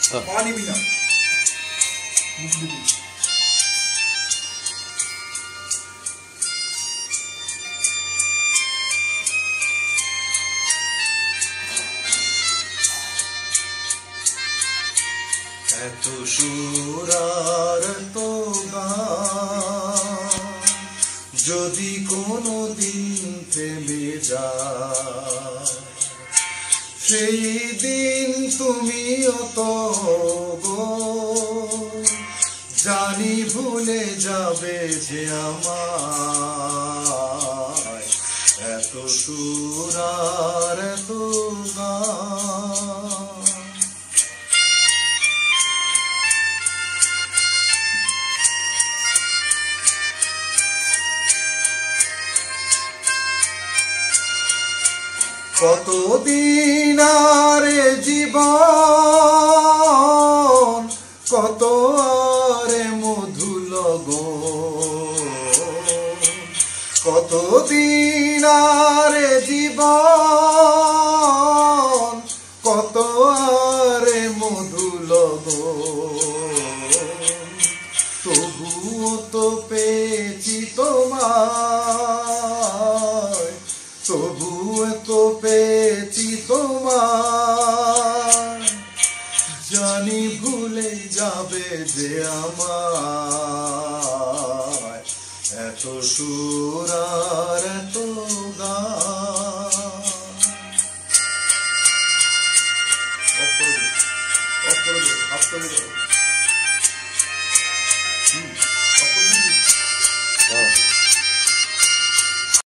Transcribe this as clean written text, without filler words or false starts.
পানি বিনা মুখ দিবি। এত সুর আর তো গান যদি কোনো দিন থেমে যায়, সেই দিন তুমিও তো গো জানি ভুলে যাবে যে আমায়। এত সুর আর এত গান কতদিন আর জীবন, কত আর মধু লগন, কতদিন আর জীবন, কত আর মধু লগন, তবুও তো পেয়েছি তোমায়, তবুও তো পেয়েছি তোমায়, জানি ভুলে যাবে যে আমায়। এত সুর আর